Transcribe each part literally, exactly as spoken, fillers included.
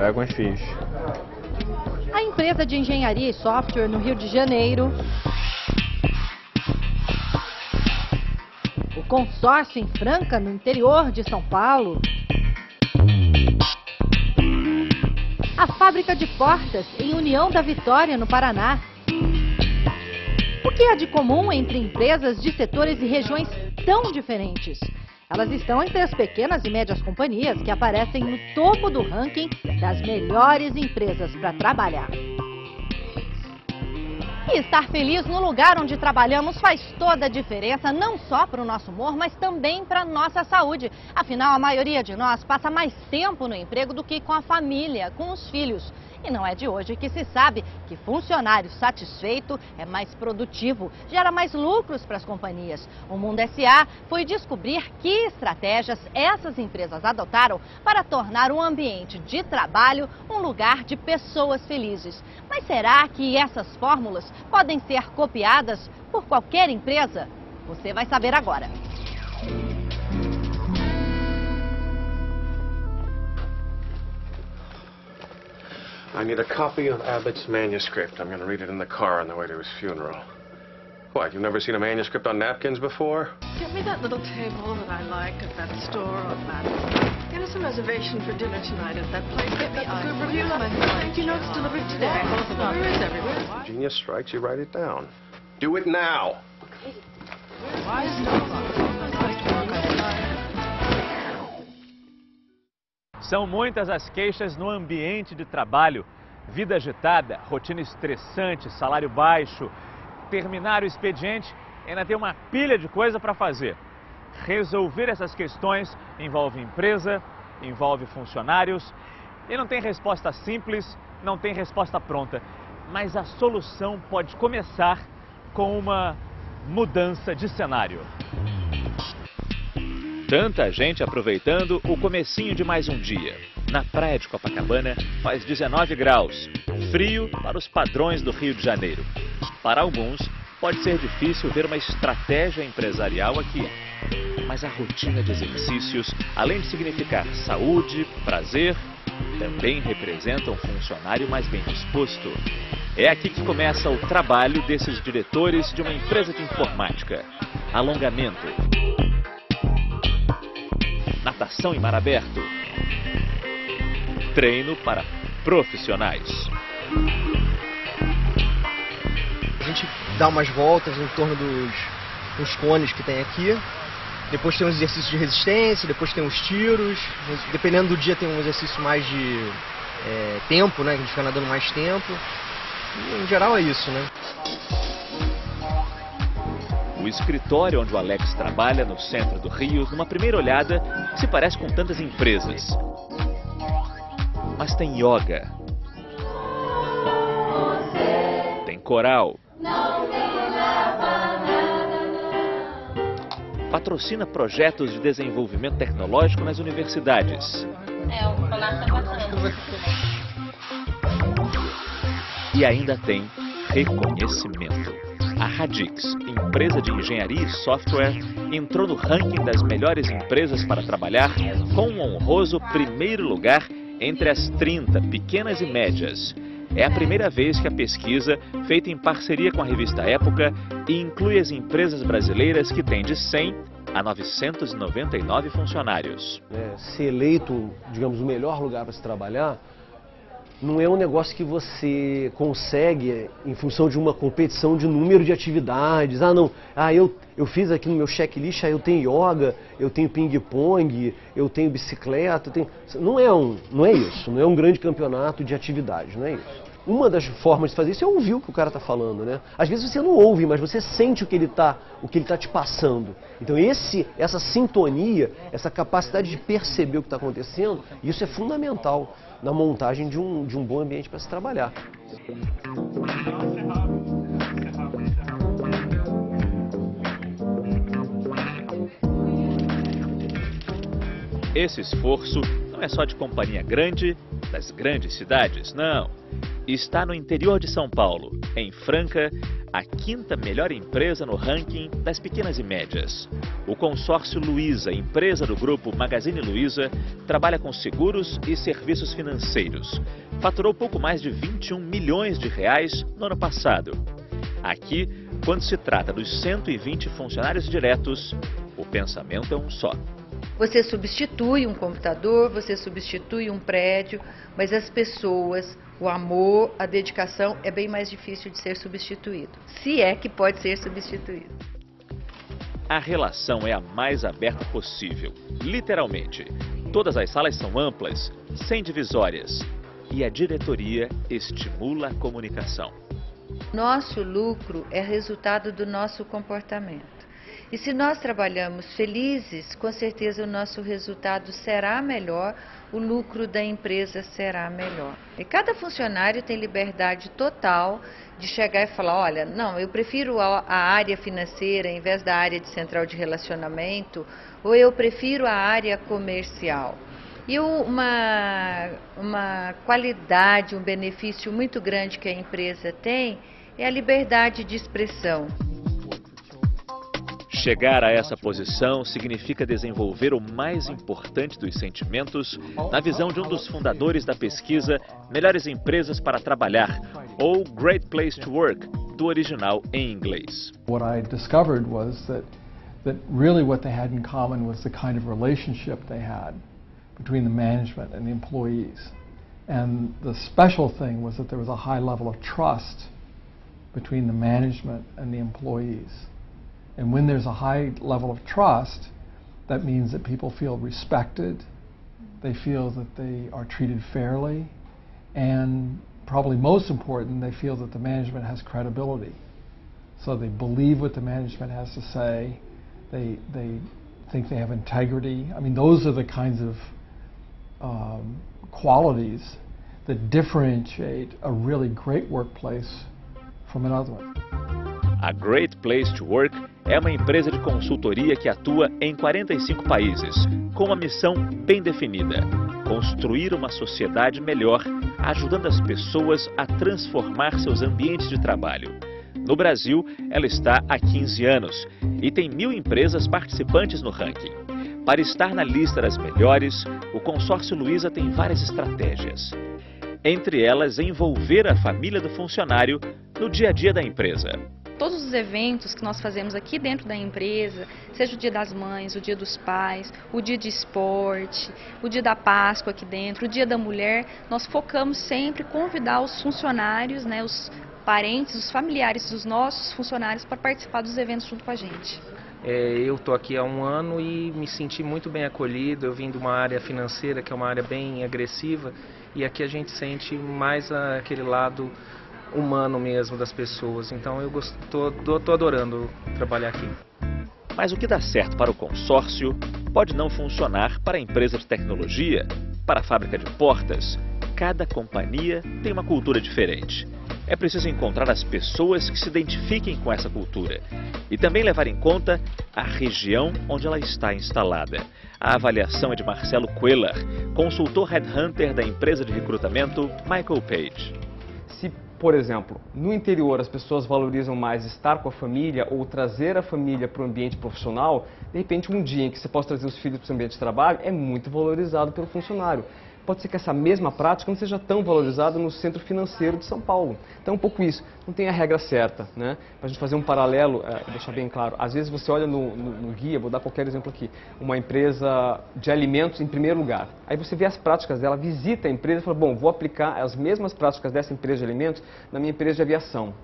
Águas Fios. A empresa de engenharia e software no Rio de Janeiro. O consórcio em Franca, no interior de São Paulo. A fábrica de portas em União da Vitória, no Paraná. O que há de comum entre empresas de setores e regiões tão diferentes? Elas estão entre as pequenas e médias companhias que aparecem no topo do ranking das melhores empresas para trabalhar. E estar feliz no lugar onde trabalhamos faz toda a diferença, não só para o nosso humor, mas também para a nossa saúde. Afinal, a maioria de nós passa mais tempo no emprego do que com a família, com os filhos. E não é de hoje que se sabe que funcionário satisfeito é mais produtivo, gera mais lucros para as companhias. O Mundo S A foi descobrir que estratégias essas empresas adotaram para tornar o ambiente de trabalho um lugar de pessoas felizes. Mas será que essas fórmulas podem ser copiadas por qualquer empresa? Você vai saber agora. I need a copy of Abbott's manuscript. I'm going to read it in the car on the way to his funeral. What, you've never seen a manuscript on napkins before? Get me that little table that I like at that store on Madison. Get us a reservation for dinner tonight at that place. Get me a good review. Thank you know it's delivered today. Where is everywhere? Genius strikes, you write it down. Do it now! Why is no one? São muitas as queixas no ambiente de trabalho. Vida agitada, rotina estressante, salário baixo. Terminar o expediente, ainda tem uma pilha de coisa para fazer. Resolver essas questões envolve empresa, envolve funcionários. E não tem resposta simples, não tem resposta pronta. Mas a solução pode começar com uma mudança de cenário. Tanta gente aproveitando o comecinho de mais um dia. Na praia de Copacabana faz dezenove graus, frio para os padrões do Rio de Janeiro. Para alguns, pode ser difícil ver uma estratégia empresarial aqui. Mas a rotina de exercícios, além de significar saúde, prazer, também representa um funcionário mais bem disposto. É aqui que começa o trabalho desses diretores de uma empresa de informática. Alongamento. Natação em mar aberto. Treino para profissionais. A gente dá umas voltas em torno dos, dos cones que tem aqui. Depois tem uns exercícios de resistência, depois tem uns tiros. Dependendo do dia tem um exercício mais de é, tempo, né? Que a gente fica nadando mais tempo. E, em geral é isso, né? O escritório onde o Alex trabalha, no centro do Rio, numa primeira olhada, se parece com tantas empresas. Mas tem yoga. Tem coral. Patrocina projetos de desenvolvimento tecnológico nas universidades. É, o colar tá bacana. E ainda tem reconhecimento. A Radix, empresa de engenharia e software, entrou no ranking das melhores empresas para trabalhar com um honroso primeiro lugar entre as trinta pequenas e médias. É a primeira vez que a pesquisa, feita em parceria com a revista Época, inclui as empresas brasileiras que têm de cem a novecentos e noventa e nove funcionários. É, ser eleito, digamos, o melhor lugar para se trabalhar, não é um negócio que você consegue em função de uma competição de número de atividades. Ah, não, ah, eu, eu fiz aqui no meu checklist, ah, eu tenho yoga, eu tenho ping-pong, eu tenho bicicleta, eu tenho... Não é, um, não é isso, não é um grande campeonato de atividades, não é isso. Uma das formas de fazer isso é ouvir o que o cara está falando, né? Às vezes você não ouve, mas você sente o que ele está o que ele tá te passando. Então esse, essa sintonia, essa capacidade de perceber o que está acontecendo, isso é fundamental na montagem de um, de um bom ambiente para se trabalhar. Esse esforço não é só de companhia grande, das grandes cidades, não. Está no interior de São Paulo, em Franca, a quinta melhor empresa no ranking das pequenas e médias. O consórcio Luiza, empresa do grupo Magazine Luiza, trabalha com seguros e serviços financeiros. Faturou pouco mais de vinte e um milhões de reais no ano passado. Aqui, quando se trata dos cento e vinte funcionários diretos, o pensamento é um só. Você substitui um computador, você substitui um prédio, mas as pessoas, o amor, a dedicação é bem mais difícil de ser substituído. Se é que pode ser substituído. A relação é a mais aberta possível, literalmente. Todas as salas são amplas, sem divisórias. E a diretoria estimula a comunicação. Nosso lucro é resultado do nosso comportamento. E se nós trabalhamos felizes, com certeza o nosso resultado será melhor, o lucro da empresa será melhor. E cada funcionário tem liberdade total de chegar e falar, olha, não, eu prefiro a área financeira em vez da área de central de relacionamento, ou eu prefiro a área comercial. E uma, uma qualidade, um benefício muito grande que a empresa tem é a liberdade de expressão. Chegar a essa posição significa desenvolver o mais importante dos sentimentos na visão de um dos fundadores da pesquisa Melhores Empresas para Trabalhar, ou Great Place to Work, do original em inglês. What I discovered was that, that really what they had in common was the kind of relationship they had between the management and the employees. And the special thing was that there was a high level of trust between the management and the employees. And when there's a high level of trust, that means that people feel respected, they feel that they are treated fairly, and probably most important, they feel that the management has credibility. So they believe what the management has to say, they, they think they have integrity. I mean, those are the kinds of um, qualities that differentiate a really great workplace from another one. A Great Place to Work é uma empresa de consultoria que atua em quarenta e cinco países, com uma missão bem definida: construir uma sociedade melhor, ajudando as pessoas a transformar seus ambientes de trabalho. No Brasil, ela está há quinze anos e tem mil empresas participantes no ranking. Para estar na lista das melhores, o consórcio Luiza tem várias estratégias. Entre elas, envolver a família do funcionário no dia a dia da empresa. Todos os eventos que nós fazemos aqui dentro da empresa, seja o Dia das Mães, o Dia dos Pais, o Dia de Esporte, o Dia da Páscoa aqui dentro, o Dia da Mulher, nós focamos sempre em convidar os funcionários, né, os parentes, os familiares dos nossos funcionários para participar dos eventos junto com a gente. É, eu estou aqui há um ano e me senti muito bem acolhido. Eu vim de uma área financeira que é uma área bem agressiva e aqui a gente sente mais aquele lado humano mesmo das pessoas. Então eu estou adorando trabalhar aqui. Mas o que dá certo para o consórcio pode não funcionar para a empresa de tecnologia, para a fábrica de portas. Cada companhia tem uma cultura diferente. É preciso encontrar as pessoas que se identifiquem com essa cultura e também levar em conta a região onde ela está instalada. A avaliação é de Marcelo Queller, consultor headhunter da empresa de recrutamento Michael Page. Se, por exemplo, no interior as pessoas valorizam mais estar com a família ou trazer a família para o ambiente profissional, de repente um dia em que você possa trazer os filhos para o ambiente de trabalho é muito valorizado pelo funcionário. Pode ser que essa mesma prática não seja tão valorizada no centro financeiro de São Paulo. Então, é um pouco isso. Não tem a regra certa, né? Para a gente fazer um paralelo, é, deixar bem claro. Às vezes você olha no, no, no guia, vou dar qualquer exemplo aqui, uma empresa de alimentos em primeiro lugar. Aí você vê as práticas dela, visita a empresa e fala, bom, vou aplicar as mesmas práticas dessa empresa de alimentos na minha empresa de aviação.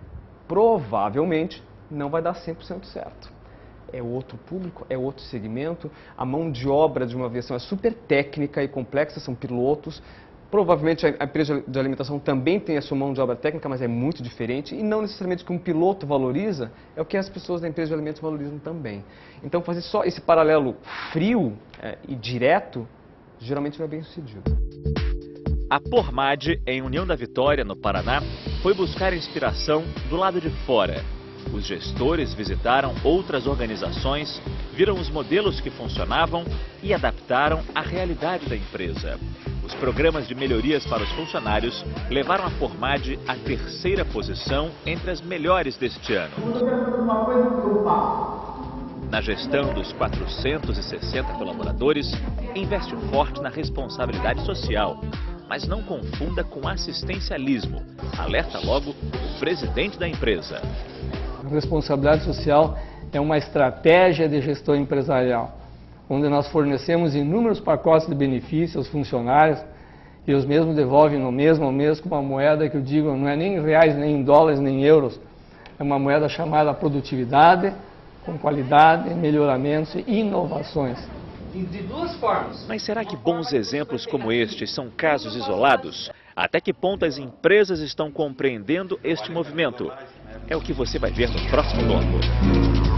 Provavelmente não vai dar cem por cento certo. É outro público, é outro segmento, a mão de obra de uma aviação é super técnica e complexa, são pilotos. Provavelmente a empresa de alimentação também tem a sua mão de obra técnica, mas é muito diferente e não necessariamente o que um piloto valoriza é o que as pessoas da empresa de alimentos valorizam também. Então fazer só esse paralelo frio é, e direto, geralmente não é bem sucedido. A Pormad, em União da Vitória, no Paraná, foi buscar inspiração do lado de fora. Os gestores visitaram outras organizações, viram os modelos que funcionavam e adaptaram à realidade da empresa. O os programas de melhorias para os funcionários levaram a Formad à terceira posição entre as melhores deste ano. Na gestão dos quatrocentos e sessenta colaboradores, investe forte na responsabilidade social, mas não confunda com assistencialismo, alerta logo o presidente da empresa. A responsabilidade social é uma estratégia de gestão empresarial, onde nós fornecemos inúmeros pacotes de benefícios aos funcionários e os mesmos devolvem no mesmo ao mês com uma moeda que eu digo não é nem em reais, nem em dólares, nem em euros, é uma moeda chamada produtividade, com qualidade, melhoramentos e inovações. De duas formas. Mas será que bons exemplos como este são casos isolados? Até que ponto as empresas estão compreendendo este movimento? É o que você vai ver no próximo bloco.